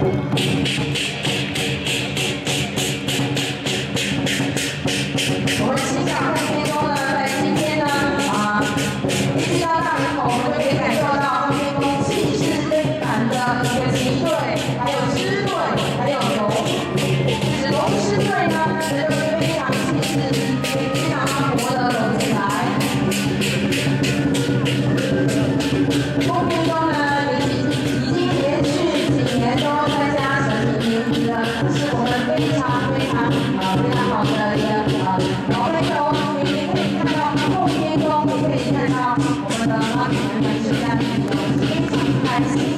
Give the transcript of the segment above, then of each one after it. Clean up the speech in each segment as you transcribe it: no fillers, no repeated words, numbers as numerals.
我们欣赏后天宫呢，在今天呢，一进到大门口，我们就可以感受到后天宫气势非凡的一个旗队，还有狮队，还有龙。子龙狮队呢，这就是非常气势、非常磅礴的龙起来。后天宫呢，已经连续几年都参加神明名字了，是我们非常好的一个老朋友。你可以看到后天宫，也可以看到我们的妈祖娘娘是在非常开心。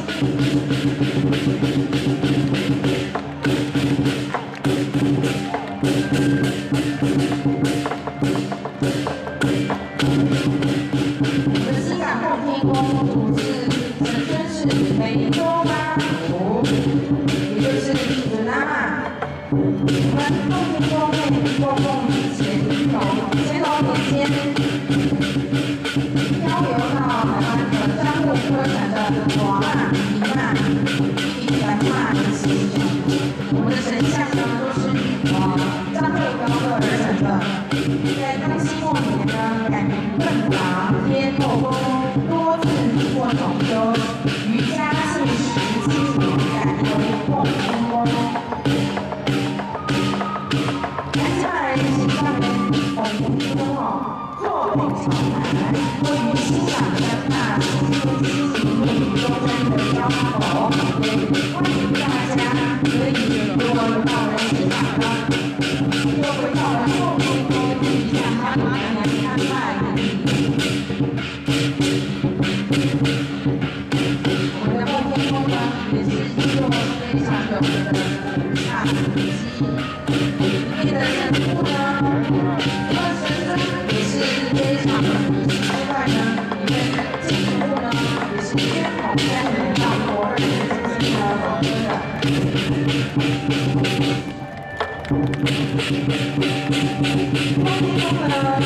我们西港后天宫主是神尊是湄洲妈祖，也就是准妈妈。我们后天宫内供奉乾隆年间漂流到台湾的樟木科产的华妈、李妈、白妈的形象。我们的神像呢都是樟木雕刻而成的。在康熙末年呢，改名笨郎天后宫，多次过重修，于嘉庆17年改为后天宫。坐北朝南，位于西港山大7星路中山的交口，欢迎大家可以如果有到了西港呢，就会到了后天宫去向妈祖娘娘参拜。我们的后天宫呢，也是一座非常有名的大古迹，里面的神父呢，非常的之外呢，里面进一步呢也是宣统3年到国2年之间的保存的。后天宫呢，它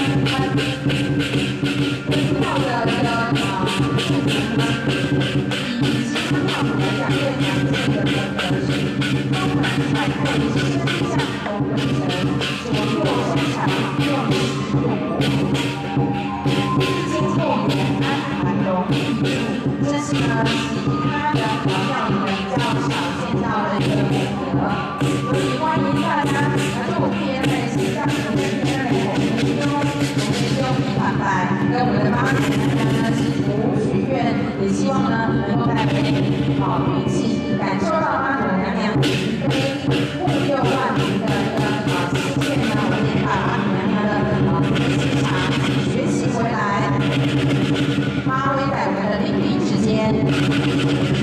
靠的一个柱子呢，以其他靠谱来讲最常见的是东南彩绘身像龙纹神，左右手长，右持右骨。经过延安盘龙艺术，这是呢其他的庙里面比较少见到的一个美德，所以欢迎大家就贴在西港的天内后天宫参拜，跟我们的妈祖娘娘呢祈福许愿，也希望呢能够带给你好运气，感受到妈祖娘娘慈悲护佑万民的一个心愿呢，我们也把妈祖娘娘的气场学习回来，发挥在我们的灵力之间。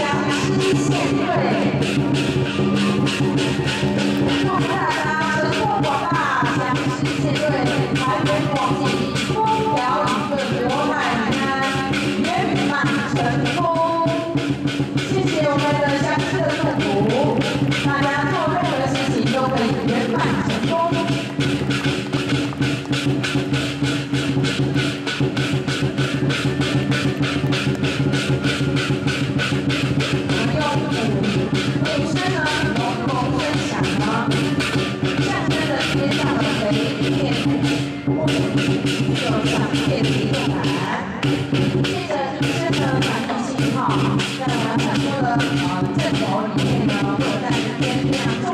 祝大家生活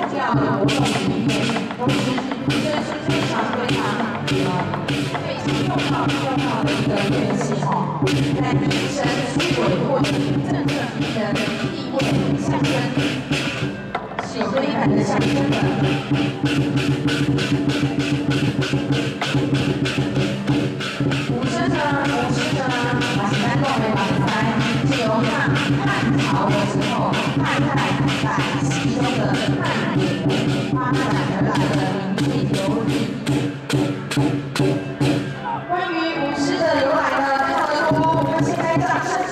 要的活动里面，同时这是非常重要的一个乐器哦，在提升出轨或者政治敌人的地位象征，是有美感的象征的。舞狮呢，马戏班作为马赛，是由汉朝的时候汉代在戏中的汉典发展而来的民间流行。关于舞狮的由来呢，非常的多，我们先来掌声。